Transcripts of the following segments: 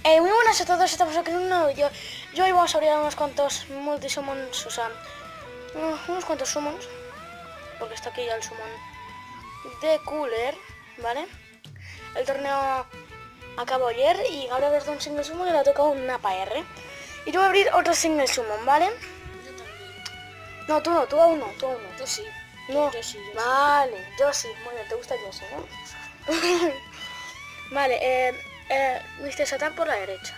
Muy buenas a todos, estamos aquí en un nuevo vídeo. Yo hoy vamos a abrir unos cuantos multisummons, o sea, unos cuantos summons, porque está aquí ya el summon de Cooler, ¿vale? El torneo acabó ayer y ahora desde un single summon y le ha tocado un Napa R. Y yo voy a abrir otro single summon, ¿vale? Yo también. No, tú no, tú a uno, tú a uno. Yo sí. No, Yo sí. vale, yo sí, muy bien, te gusta yo sí, ¿no? Vale, Mr. Satan por la derecha.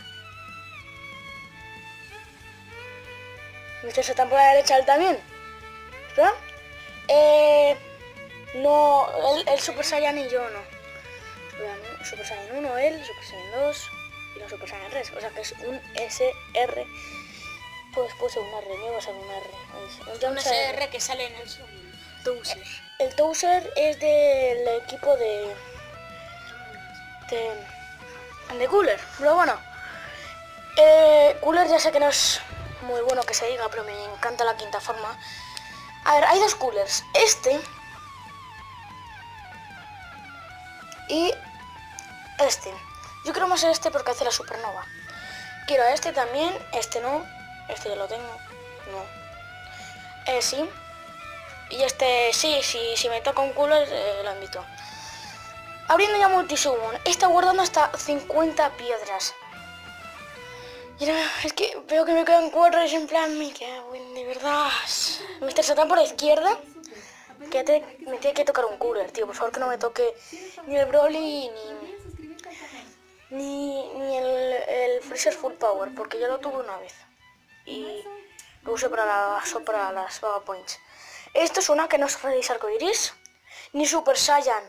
Mr. Satan por la derecha, él también. ¿Espera? No, el Super Saiyan y yo no. Super Saiyan 1, él, Super Saiyan 2 y los Super Saiyan 3. O sea que es un SR. Pues puede ser un R, me va a ser un R. Un SR que sale en el summon. Touser. El Touser es del equipo de Cooler, pero bueno, Cooler ya sé que no es muy bueno que se diga, pero me encanta la quinta forma. A ver, hay dos Coolers, este y este. Yo quiero más este porque hace la supernova. Quiero a este también, este no, este ya lo tengo, no. Sí, y este sí, si me toca un Cooler lo invito. Abriendo ya multisummon, está guardando hasta 50 piedras. Y ahora, es que veo que me quedan 4 y es en plan, me cago en de verdad. Mr. Satan por la izquierda, que me tiene que tocar un Cooler, tío. Por favor que no me toque ni el Broly ni el Freezer Full Power, porque ya lo tuve una vez. Y lo usé para las Vaga Points. Esto es una que no es Feliz Arcoiris, ni Super Saiyan.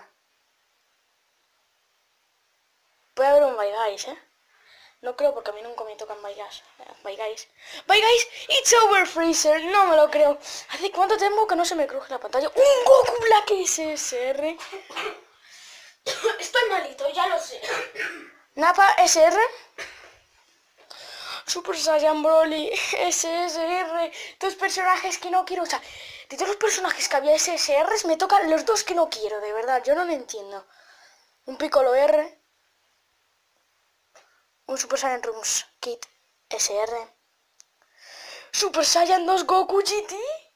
Puede haber un Bye Guys, No creo porque a mí nunca me tocan Bye Guys. Bye Guys, it's over Freezer, no me lo creo. ¿Hace cuánto tiempo que no se me cruje la pantalla? ¡Un Goku Black SSR! Estoy malito, ya lo sé. Napa SR. Super Saiyan Broly SSR. Dos personajes que no quiero usar. De todos los personajes que había SSRs me tocan los dos que no quiero, de verdad, yo no lo entiendo. Un Piccolo R. Un Super Saiyan Rooms Kit SR. Super Saiyan 2 Goku GT.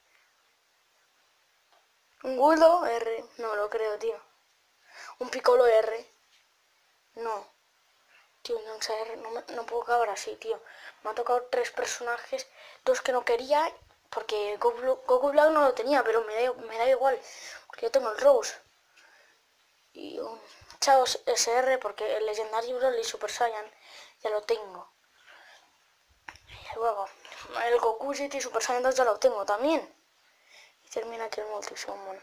Un Guldo R. No me lo creo, tío. Un Piccolo R. No. Tío, no, R, no puedo acabar así, tío. Me ha tocado 3 personajes. 2 que no quería. Porque Goku Black no lo tenía, pero me da igual. Porque yo tengo el Rose. Y un Chaos SR porque el Legendary Broly Super Saiyan ya lo tengo. Y luego el Goku GT Super Saiyan 2 ya lo tengo también. Y termina aquí el multisummon.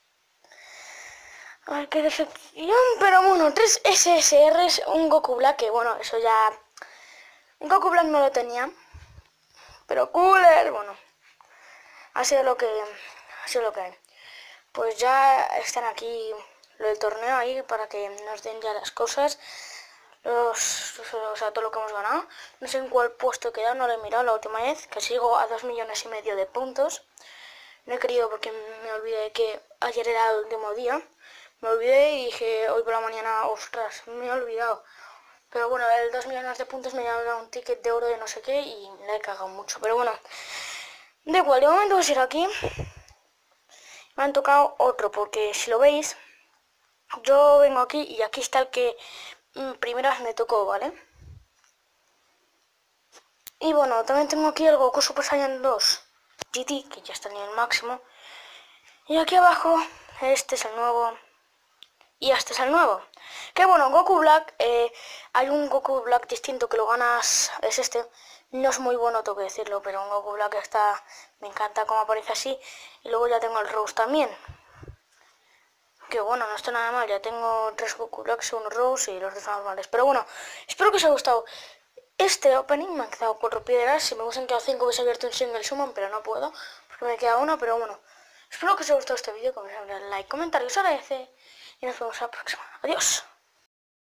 Ay, qué decepción, pero bueno, 3 SSRs, un Goku Black, que bueno, eso ya... Un Goku Black no lo tenía. Pero Cooler, bueno. Ha sido lo que hay. Pues ya están aquí lo del torneo ahí para que nos den ya las cosas. O sea, todo lo que hemos ganado. No sé en cuál puesto he quedado, no lo he mirado la última vez, que sigo a 2,5 millones de puntos. No he querido porque me olvidé que ayer era el último día. Me olvidé y dije hoy por la mañana, ostras, me he olvidado. Pero bueno, el 2 millones de puntos me ha dado un ticket de oro de no sé qué y le he cagado mucho. Pero bueno, da igual, de momento voy a ir aquí. Me han tocado otro porque si lo veis, yo vengo aquí y aquí está el que primera vez me tocó, ¿vale? Y bueno, también tengo aquí el Goku Super Saiyan 2 GT, que ya está en el máximo. Y aquí abajo, este es el nuevo. Y este es el nuevo. Que bueno, Goku Black, hay un Goku Black distinto que lo ganas, es este. No es muy bueno, tengo que decirlo, pero un Goku Black está... Me encanta cómo aparece así. Y luego ya tengo el Rose también. Que bueno, no está nada mal, ya tengo 3 Goku Blacks, un Rose y los 2 normales. Pero bueno, espero que os haya gustado este opening. Me han quedado 4 piedras, si me hubiesen quedado 5 hubiese abierto un single summon, pero no puedo, porque me queda uno. Pero bueno, espero que os haya gustado este vídeo, como siempre, like, comentario, os agradece y nos vemos la próxima. Adiós.